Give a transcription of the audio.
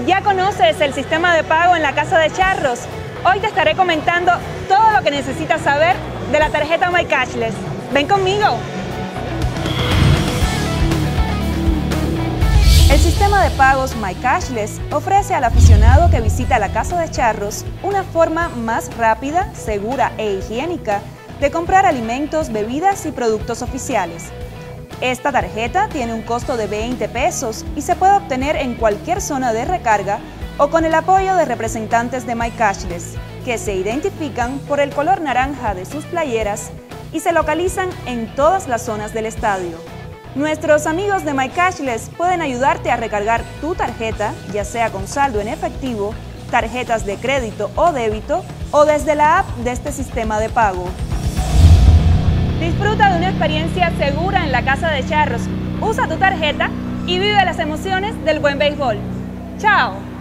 ¿Ya conoces el sistema de pago en la Casa de Charros? Hoy te estaré comentando todo lo que necesitas saber de la tarjeta My Cashless. ¡Ven conmigo! El sistema de pagos My Cashless ofrece al aficionado que visita la Casa de Charros una forma más rápida, segura e higiénica de comprar alimentos, bebidas y productos oficiales. Esta tarjeta tiene un costo de 20 pesos y se puede obtener en cualquier zona de recarga o con el apoyo de representantes de My Cashless, que se identifican por el color naranja de sus playeras y se localizan en todas las zonas del estadio. Nuestros amigos de My Cashless pueden ayudarte a recargar tu tarjeta, ya sea con saldo en efectivo, tarjetas de crédito o débito, o desde la app de este sistema de pago. Disfruta de una experiencia segura en la Casa de Charros. Usa tu tarjeta y vive las emociones del buen béisbol. ¡Chao!